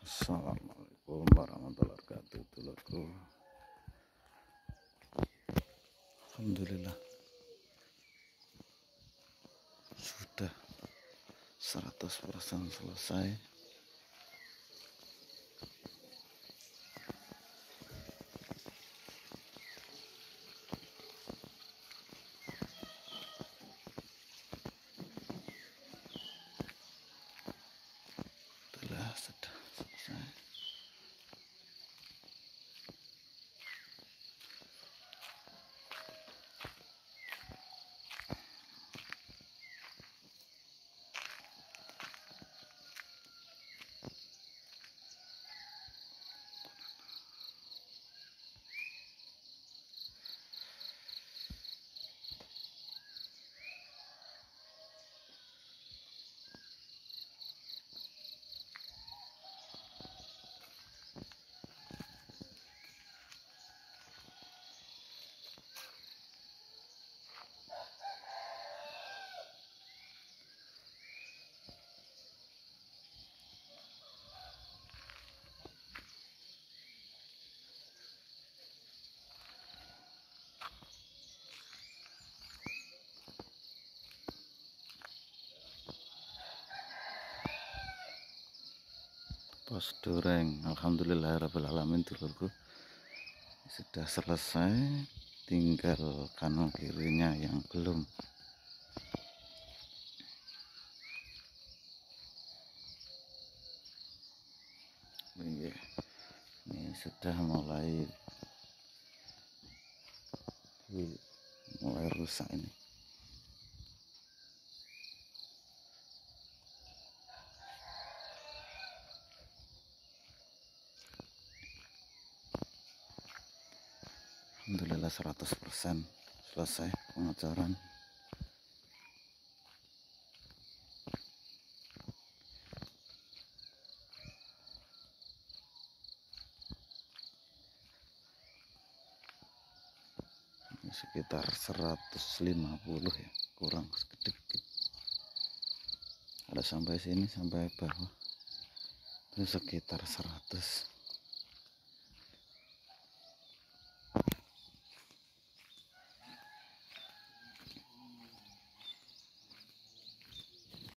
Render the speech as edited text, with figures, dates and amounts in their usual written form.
Assalamualaikum warahmatullahi wabarakatuh, dulurku. Alhamdulillah sudah 100% selesai. Sudah selesai. Pos Dureng, alhamdulillahirrahmanirrahim, dulurku, sudah selesai, tinggal kanan kirinya yang belum. Ini sudah mulai rusak ini. Alhamdulillah 100% selesai pengecoran. Ini sekitar 150 ya, kurang sedikit. Ada sampai sini, sampai bawah itu sekitar 100.